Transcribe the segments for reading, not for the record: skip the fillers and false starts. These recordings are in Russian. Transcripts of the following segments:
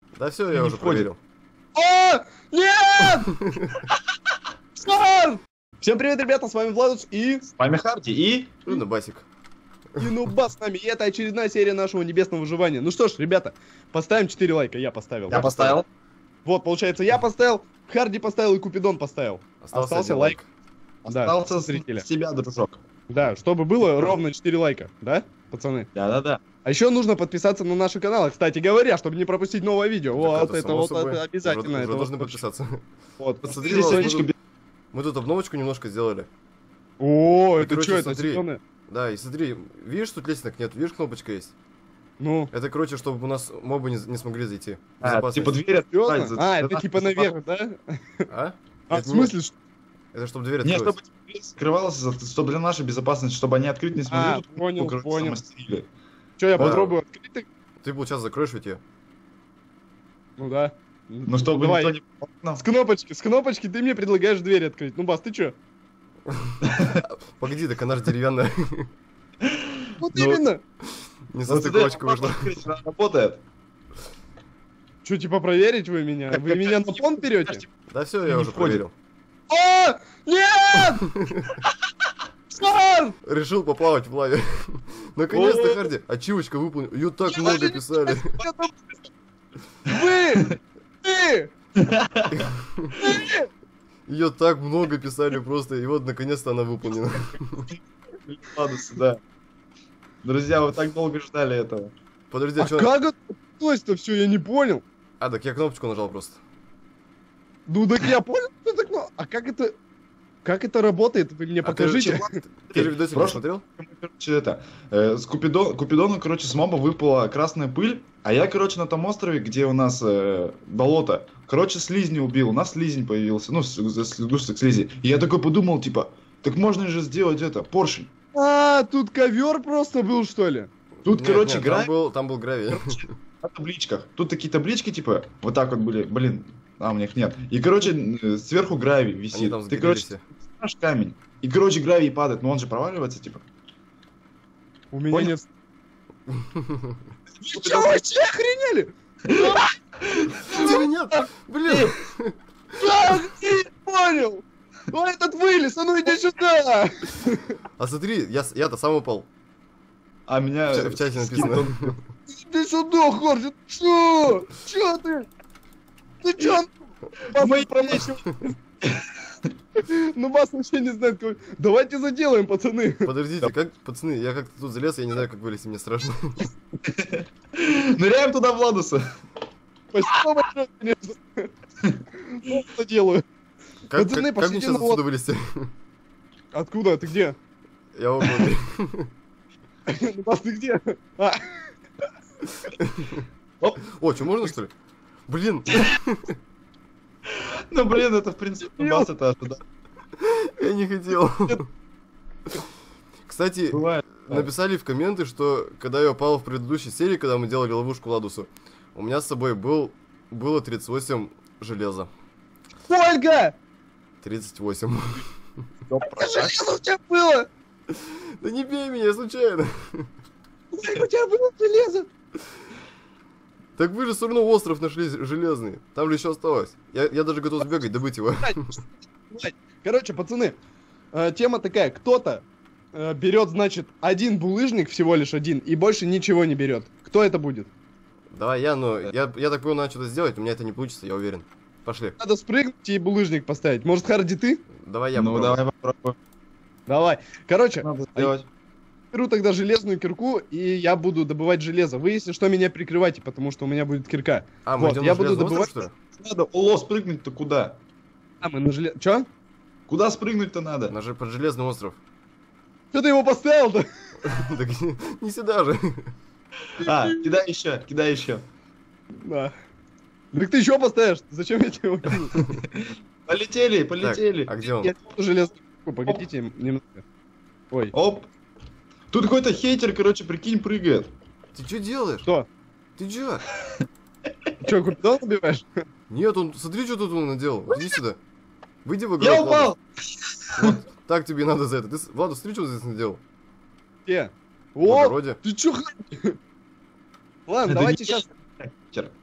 Да все, я уже проверил. О! Нет! Всем привет, ребята, с вами Владус и... С вами Харди и... Нубасик. И Нубас с нами. И это очередная серия нашего небесного выживания. Ну что ж, ребята, поставим 4 лайка. Я поставил. Я поставил. Вот, получается, я поставил, Харди поставил и Купидон поставил. Остался лайк. Остался да, с зрителя. тебя, дружок. Да, чтобы было ровно 4 лайка. Да, пацаны? Да. А еще нужно подписаться на наши каналы, кстати говоря, чтобы не пропустить новое видео. Вот это вот это обязательно. Уже это должны вот подписаться. Вот. Посмотри, Здесь мы тут обновочку немножко сделали. О, Ну, это короче, что, это смотри. зелёное? Да, и смотри, видишь, тут лестниц нет, видишь, кнопочка есть. Ну. Это, короче, чтобы у нас мобы не смогли зайти. типа дверь Серьезно? открывать. А, это типа наверх, да? А? А, в Это смысле, что? Это чтобы дверь Не, открылась. чтобы дверь скрывалась, чтобы для нашей безопасности, чтобы они открыть не смогли. А, тут понял, короче, понял. самострели. Что, я Да. попробую открыть? Ты, получается, закроешь ведь ее. Ну да. Ну, чтобы Давай. никто не... Ну, С кнопочки ты мне предлагаешь дверь открыть. Ну, Бас, ты чё? Погоди, так она же деревянная. Вот Ну, именно. Не ну, со стыковочкой смотри, вышла. открыть, она работает. Чё, типа проверить вы меня? Вы меня на понт берете? Да все, я Не уже входит. проверил. О! Нет! Что? Решил поплавать в лаве. Наконец-то, О! Харди, ачивочка выполнена. Ее так много писали. Вы! Ты! Ее так много писали просто, и вот наконец-то она выполнена. Ладно, сюда. Друзья, вы так долго ждали этого. Подожди, А что? как это то все, я не понял. А, так я кнопочку нажал просто. Ну так я понял, что так, ну, а как это работает? Вы мне А ты покажите. Ты же видосик не Прошлый- смотрел? Короче, это, с Купидону, короче, с моба выпала красная пыль, а я, короче, на том острове, где у нас болото, короче, слизня убил, у нас слизень появился, ну, сгусток слизи. И я такой подумал, типа, так можно же сделать это, поршень. А, тут ковер просто был, что ли? Тут, Нет, короче, нет, гравий там был гравий. на табличках. Тут такие таблички, типа, вот так вот были, блин, а у них нет. И, короче, сверху гравий Они висит. там Ты, короче, сгорели наш камень. И, короче, гравий падает, но он же проваливается, типа. У меня Понял? нет. Вы чё, вообще охренели? все. Нет, блин. Я не понял! Ну этот вылез, а ну иди сюда! А смотри, я-то сам упал. А меня... В чате написано. Иди сюда, Хорди, чё? Чё ты? Ты чё? Бас промочил. Ну Бас вообще не знает, кого... Давайте заделаем, пацаны. Подождите, как, пацаны, я как-то тут залез, я не знаю, как вылезти, мне страшно. Ныряем туда, Владуса. Спасибо большое, конечно. Ну, заделаю. Как Пацаны, мне пошлите сейчас на отсюда вылезти? Откуда? Ты где? Я в углу. Ну, Бас, ты где? А, О, что, можно что ли? Блин, Ну, блин, это, в принципе, бас это ожидал. я не хотел. Кстати, Бывает. написали в комменты, что когда я упал в предыдущей серии, когда мы делали ловушку Ладусу, у меня с собой было 38 железа. Ольга! 38. Железо у тебя было! Да не бей меня, случайно. У тебя было железо! Так вы же все равно остров нашли железный. Там же еще осталось. Я даже готов сбегать, добыть его. Короче, пацаны, тема такая. Кто-то берет, значит, один булыжник, всего лишь один, и больше ничего не берет. Кто это будет? Давай я так понял, надо что-то сделать, у меня это не получится, я уверен. Пошли. Надо спрыгнуть и булыжник поставить. Может, Харди, ты? Давай я Ну, попробую. давай попробуем. Давай. Короче, Надо сделать. беру тогда железную кирку, и я буду добывать железо. Вы, если что, меня прикрывайте, потому что у меня будет кирка. А, мы Вот, идем я на буду железный добывать... остров, что ли? Надо, Оло, спрыгнуть-то куда? А, мы на желез... Чё? Куда спрыгнуть-то надо? Под железный остров. Что ты его поставил-то? Так не сюда же. А, кидай еще, кидай еще. Да. Так ты еще поставишь? Зачем я тебе его кинул? Полетели, полетели. А где он? Я делаю железную кирку, погодите немного. Ой, Оп. Тут какой-то хейтер, короче, прикинь, прыгает. Ты что делаешь? что? Ты чё? Че, Купидон убиваешь? Нет, смотри, что тут он наделал. Иди сюда. Выйди в игру. Я упал! Вот, так тебе и надо за это. Владус, смотри, что ты здесь наделал. Где? В О, огороде. ты чё? Ладно, Это давайте не сейчас... Хейтер.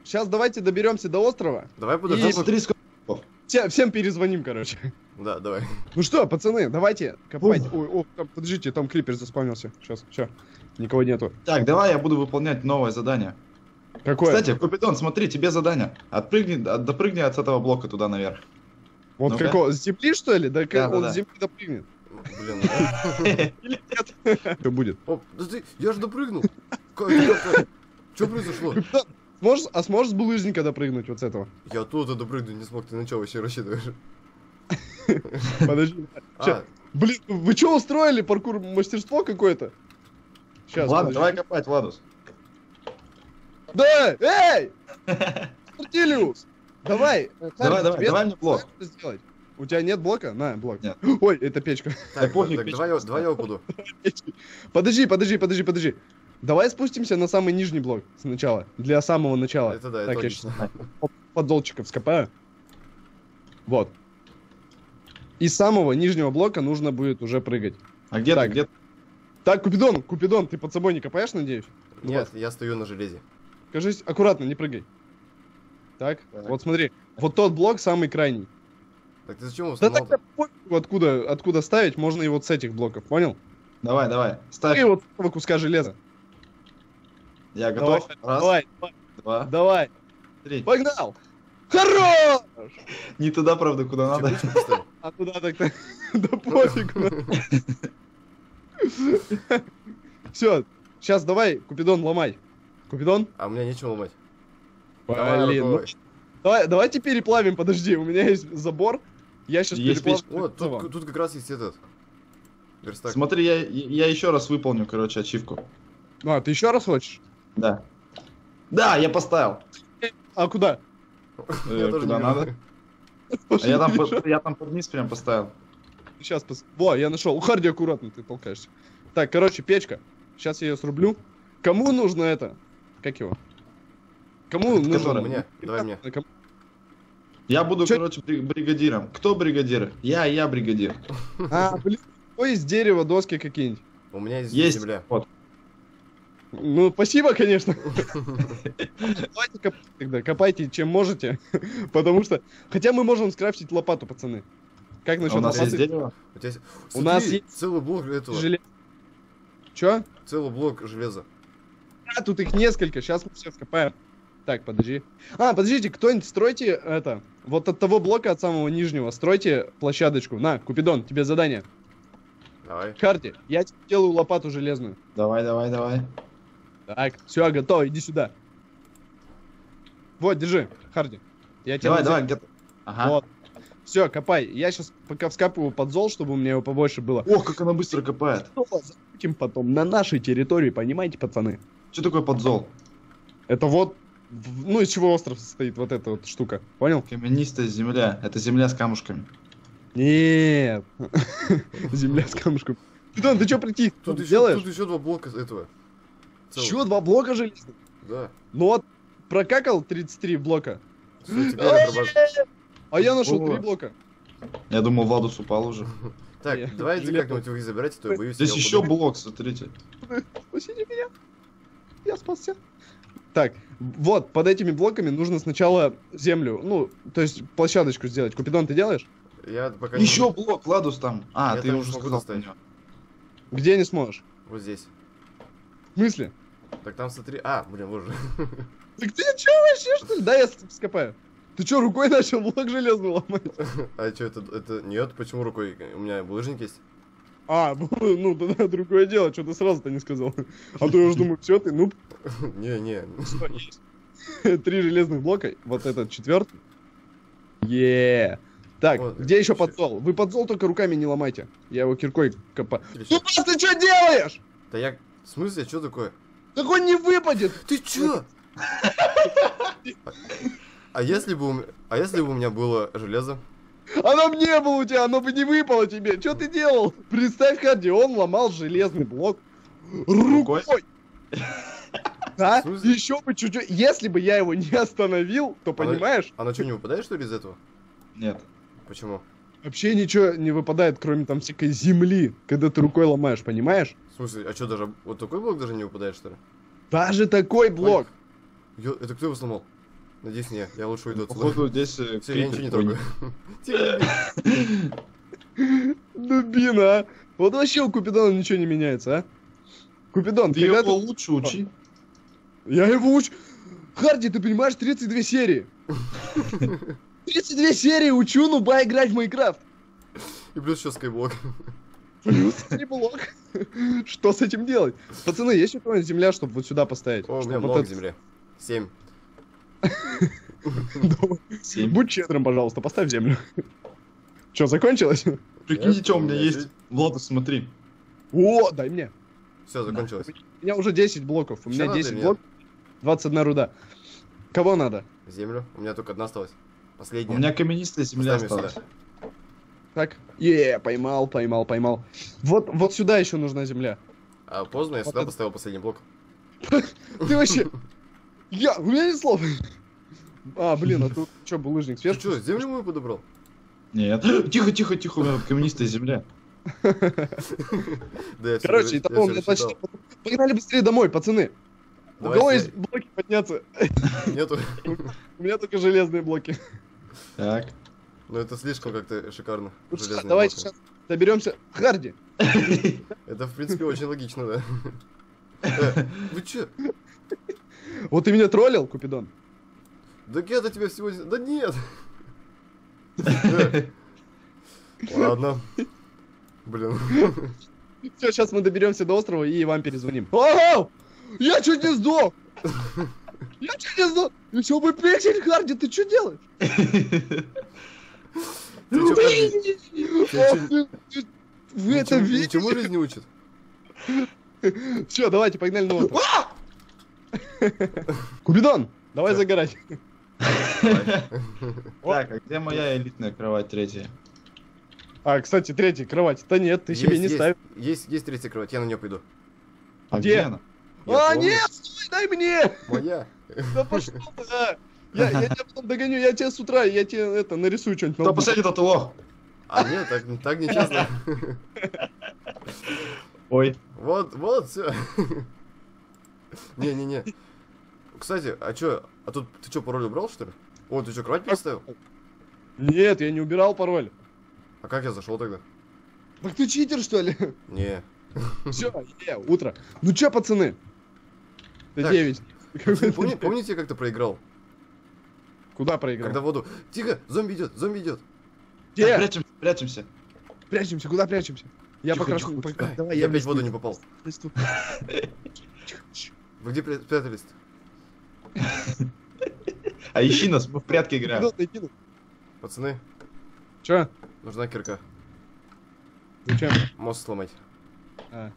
сейчас давайте доберемся до острова. Давай И подождем. Смотри, сколько... Всем перезвоним, короче. Да, давай. Ну что, пацаны, давайте копать. Ой, там, подождите, там клипер заспавнился. Сейчас, все. Никого нету. Так, давай я буду выполнять новое задание. Какое? Кстати, Купидон, смотри, тебе задание. Допрыгни от этого блока туда наверх. Вот ну-ка. какого? С земли, что ли? Да, Да, он да. с земли допрыгнет. Блин. Или нет? Что будет? О, да ты, я же допрыгнул. Что произошло? Сможешь с булыжника допрыгнуть вот с этого? Я оттуда допрыгнуть не смог, ты на что вообще рассчитываешь? Подожди. Ща. А, Блин, вы что устроили? Паркур мастерство какое-то? Сейчас. Ладно, давай копать, Владус. Да! Эй! Артилиус! Давай! Давай мне блок. Что сделать? У тебя нет блока? На, блок. Нет. Ой, это печка. так, пофиг, так, печка давай я упаду. Подожди. Давай спустимся на самый нижний блок сначала. Для самого начала. Это да, Так, это я логично. подолчиков скопаю. Вот. Из самого нижнего блока нужно будет уже прыгать. А где ты? Так. Где? Так, Купидон, ты под собой не копаешь, надеюсь? Нет, я стою на железе. Кажись, аккуратно, не прыгай. Так, Так. вот смотри. Вот тот блок самый крайний. Так ты зачем его Да сломал? тогда пофигу, откуда ставить, можно и вот с этих блоков, понял? Давай. Ставь. И вот с этого куска железа. Я готов. Раз, Давай, два, давай. 3. Погнал! Хорош! Не туда, правда, куда надо. Чебучку поставил? А куда так-то? Да пофигу. Все, сейчас давай, Купидон, ломай. Купидон? А у меня нечего ломать. Давай, Блин, ну, рукой. давайте переплавим, подожди, у меня есть забор. Я сейчас Есть переплавлю. О, тут как раз есть этот. Верстак. Смотри, я еще раз выполню, короче, ачивку. А, ты еще раз хочешь? Да. Да, я поставил. А куда? Я тоже Куда не надо? вижу. А я там под низ прям поставил. Сейчас Во, я нашел. Харди, аккуратно, ты толкаешься. Так, короче, печка. Сейчас я ее срублю. Кому нужно это? Как его? Кому Это нужно? которое? Мне, давай мне. Кому- Я буду, Чё? короче, бригадиром. Кто бригадир? Я бригадир. А, блин, какое из дерева доски какие-нибудь? У меня есть Есть. земля. Вот. Ну, спасибо, конечно. Давайте копайте тогда, копайте чем можете. Потому что... Хотя мы можем скрафтить лопату, пацаны. Как А насчет у нас есть лопаты? дерево? У тебя есть... У нас Смотри, есть целый блок этого. Чё? Целый блок железа. А, тут их несколько, сейчас мы все скопаем. Так, подожди. А, подождите, кто-нибудь стройте это. Вот от того блока, от самого нижнего, стройте площадочку. На, Купидон, тебе задание. Давай. Харди, я тебе делаю лопату железную. Давай. Так, все, готово, иди сюда. Вот, держи, Харди. Я тебе Давай, где-то. Ага. Вот. Все, копай. Я сейчас пока вскапываю подзол, чтобы у меня его побольше было. Ох, как она быстро копает. Забудем потом на нашей территории, понимаете, пацаны? Что такое подзол? Это вот, ну, из чего остров состоит, вот эта вот штука. Понял? Каменистая земля. Это земля с камушками. Нет. Земля с камушком. Ты что прийти? Тут делаешь? еще 2 блока этого. Целых. Еще 2 блока железных? Да. Ну вот, прокакал 33 блока. Всё, теперь я пробаж- А я нашел О. 3 блока. Я думал, Владус упал уже. Так, давайте Железо. как-нибудь их забирайте, то я боюсь. Здесь я еще упаду. блок, смотрите. Спасите меня. Я спасся. Так, вот, под этими блоками нужно сначала землю, ну, то есть площадочку сделать. Купидон, ты делаешь? Я пока Еще не... блок, Владус там. А, Я ты там уже не смогу сказал. достать. про него. Где не сможешь? Вот здесь. В смысле? Так там смотри... А, блин, вот же. Так ты чё вообще, что ли? Да, я скопаю. Ты чё, рукой начал блок железный ломать? А что, это... Нет, почему рукой? У меня булыжник есть. А, ну, тогда другое дело, что ты сразу-то не сказал. А то я уже думаю, все, ты, ну, Не. что есть. 3 железных блока, вот этот 4-й. Так, Вот, где еще вообще. подзол? Вы подзол только руками не ломайте. Я его киркой копаю. Или Ну, чё? ты что делаешь? Да я... В смысле, что такое? Так он не выпадет. Ты чё? А если бы у меня было железо? Оно бы не было у тебя, оно бы не выпало тебе. Что ты делал? Представь, Харди, он ломал железный блок рукой. Да? В смысле? Еще бы чуть-чуть. Если бы я его не остановил, то понимаешь, Оно что, не выпадает, что ли, из этого? Нет. Почему? вообще ничего не выпадает, кроме там всякой земли, когда ты рукой ломаешь, понимаешь? В смысле, а что, даже вот такой блок даже не выпадает, что ли? Даже такой блок. Это кто его сломал? Надеюсь, не, я лучше уйду отсюда. Походу здесь Все, я ничего не крипер трогаю. Тихо, Дубина, а. Вот вообще у Купидона ничего не меняется, а? Купидон, Ты когда его лучше учи. Я его учу. Харди, ты понимаешь, 32 серии. 32 серии учу нуба играть в Майнкрафт. И плюс еще скайблок. Плюс блок. Что с этим делать? Пацаны, есть у кого-нибудь земля, чтобы вот сюда поставить? О, у меня Чтоб много вот земли. 7. это- Будь щедрым, пожалуйста, поставь землю. Че, закончилось? Прикиньте, что у меня меня есть. есть. Влад, смотри. О, дай мне. Все, закончилось. У меня уже 10 блоков. У Ещё меня надо 10 или блоков, 21 руда. Кого надо? Землю. У меня только одна осталась. У Последняя. меня каменистая земля Поставь её осталась. сюда. Так. Поймал. Вот сюда еще нужна земля. А поздно, я Вот сюда это- поставил последний блок. Ты вообще... У меня нет слов. А, блин, а тут что, булыжник Ты сверху? что, землю мою подобрал? Нет. Тихо, тихо, тихо, у меня тут каменистая земля. Да, я всё Короче, я итого у всё меня рассчитал. почти... Погнали быстрее домой, пацаны. У Давай, кого я- есть блоки подняться? Нету. У меня только железные блоки. Так. Ну это слишком как-то шикарно. Ну что, Железные давайте блоки. сейчас доберемся. Харди, Это в принципе очень логично, да. Вы че? вот ты меня троллил, Купидон? Да я-то тебя всего... Да нет! Да. Ладно. Блин. Все, сейчас мы доберемся до острова и вам перезвоним. Ого! Я чуть не сдох! Я чуть не сдох! Ну что, вы печень, Харди, ты что делаешь? Ты чё, Харди? Ох ты, вы это видите? Ничему жизнь не учит. Все, давайте, погнали на остров. Купидон, давай Чё? загорать. Так, а где моя элитная кровать третья? А, кстати, третья кровать. Да нет, ты себе не ставь. Есть третья кровать, я на нее пойду. А Где? она? Я А, помню. нет, стой, дай мне! Моя. Да пошел ты, а. Я тебя потом догоню, я тебя с утра, я тебе это нарисую что-нибудь. на Кто лбу. последний, тот и лох. А нет, так нечестно. Ой. Вот, все. Не. Кстати, а тут ты что, пароль убрал, что ли? О, ты что, кровать поставил? Нет, я не убирал пароль. А как я зашел тогда? Так ты читер, что ли? Не. Все, утро. Ну чё, пацаны? Ты Так. 9. Помните, я как-то проиграл? Куда проиграл? Когда в воду... Тихо, зомби идет. Где? Прячемся, прячемся. Прячемся, куда прячемся? Я Тихо, покрашу. тихо, тихо. Давай, Я опять в воду не попал. листу. Вы где спрятались? А ищи нас, мы в прятки играем. Кину. Пацаны, Чё? нужна кирка. Зачем? Мост сломать. А.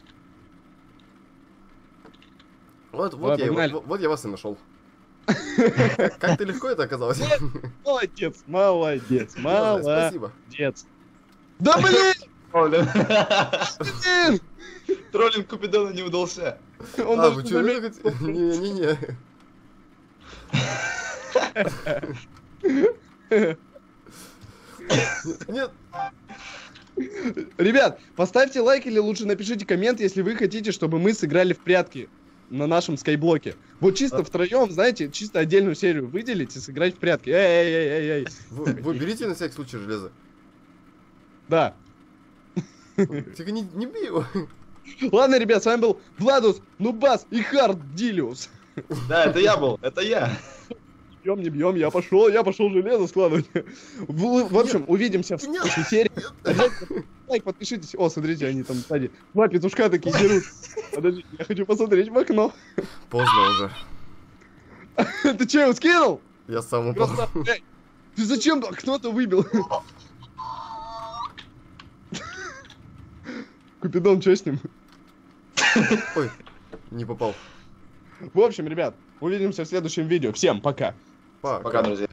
Вот Давай, погнали. я вас и нашел. Как ты легко это оказалось? Молодец. Спасибо. Да блин! Троллинг. Блин! Троллинг Купидона не удался. Он А, даже вы не что, заметил. Не. Нет. Ребят, поставьте лайк или лучше напишите коммент, если вы хотите, чтобы мы сыграли в прятки на нашем скайблоке. Вот чисто втроем, знаете, чисто отдельную серию выделить и сыграть в прятки. Эй. Вы берите на всякий случай железо. Да. Тихо, не бей его. Ладно, ребят, с вами был Владус, Нубас и Хард Дилиус. Да, это я был, это я. Бьем, не бьем, я пошел железо складывать. В общем, увидимся в следующей серии. Обязательно лайк, подпишитесь. О, смотрите, они там сзади. Два петушка такие дерут. Подожди, я хочу посмотреть в окно. Поздно уже. Ты че, его скинул? Я сам упал. Красава. Эй, ты зачем окно-то выбил? Купидон, что с ним? Ой, не попал. В общем, ребят, увидимся в следующем видео. Всем пока. Пока, друзья.